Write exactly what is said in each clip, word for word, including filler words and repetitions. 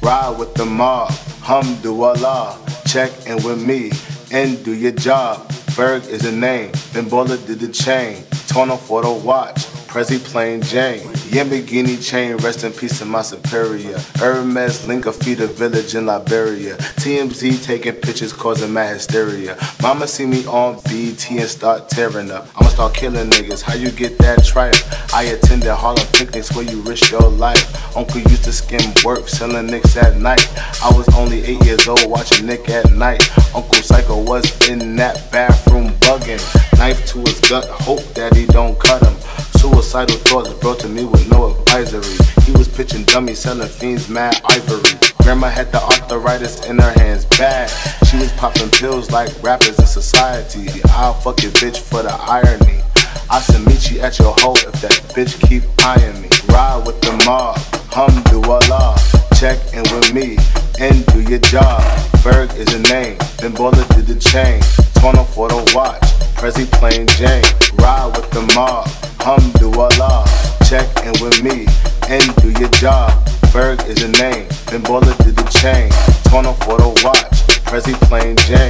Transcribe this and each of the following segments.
Ride with the mob, Hamdulillah. Check in with me and do your job. Berg is the name, Ben Baller did the chain. Tono for the watch, Prezi plain Jane. Yamborghini chain, rest in peace to my superior. Hermes link a feed a village in Liberia. T M Z taking pictures causing mad hysteria. Mama see me on B E T and start tearing up. I'ma start killing niggas, how you get that tripe? I attended Harlem picnics where you risk your life. Uncle used to skim work, selling nicks at night. I was only eight years old watching Nick at night. Uncle Psycho was in that bathroom bugging. Knife to his gut, hope that he don't cut him. Suicidal thoughts brought to me with no advisory. He was pitching dummies, selling fiends mad ivory. Grandma had the arthritis in her hands bad. She was popping pills like rappers in society. I'll fuck your bitch for the irony. I should meet you at your hoe if that bitch keep eyeing me. Ride with the mob, Hamdulillah. Check in with me and do your job. Berg is the name, Ben Baller did the chain. Tono for the watch, Prezi plain Jane. Ride with the mob, Hamdulillah. Check in with me and do your job. Berg is the name, Ben Baller did the chain. Tono for the watch, Prezi plain Jane.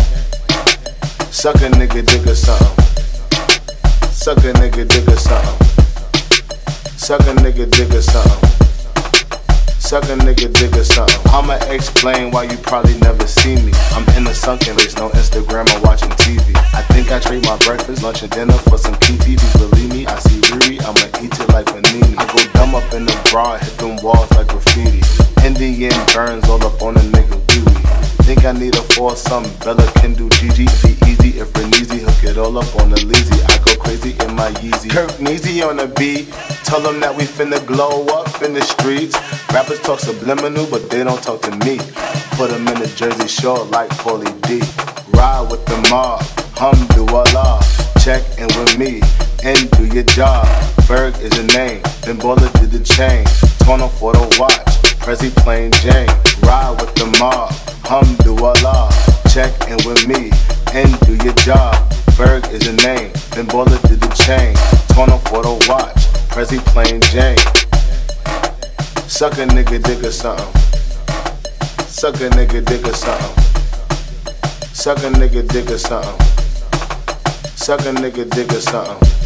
Suck a nigga dig or something. Suck a nigga dig or something. Suck a nigga dig or something. Suck a nigga dig or something. I'ma explain why you probably never see me. I'm in the sunken place, no Instagram, I'm watching T V. I think I trade my breakfast, lunch and dinner for some K T V. Believe me, I see Riri, I'ma eat it like panini. I go dumb up in the bra, hit them walls like graffiti. Indian burns all up on a nigga wee-wee. Think I need a foursome, Bella can do G G. Be easy if Reneezy, hook it all up on the Leezy. I go crazy in my Yeezy. Kirk Neezy on the beat, tell them that we finna glow up in the streets. Rappers talk subliminal, but they don't talk to me. Put them in the Jersey Shore like Paulie D. Ride with the mob, Hamdulillah. Check in with me and do your job. Berg is the name, Ben Baller did the chain. Tono for the watch, Prezi plain Jane. Ride with the mob, Hamdulillah. Check in with me and do your job. Berg is the name, Ben Baller did the chain. Tono for the watch, Prezi plain Jane. Suck a nigga dig or something. Suck a nigga dig or something. Suck a nigga dig or something. Suck a nigga dig or something.